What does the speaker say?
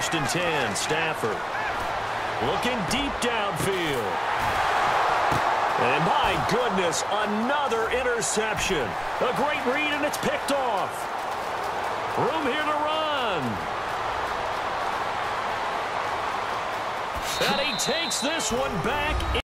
1st and 10. Stafford looking deep downfield. And my goodness, another interception. A great read, and it's picked off. Room here to run. And he takes this one back.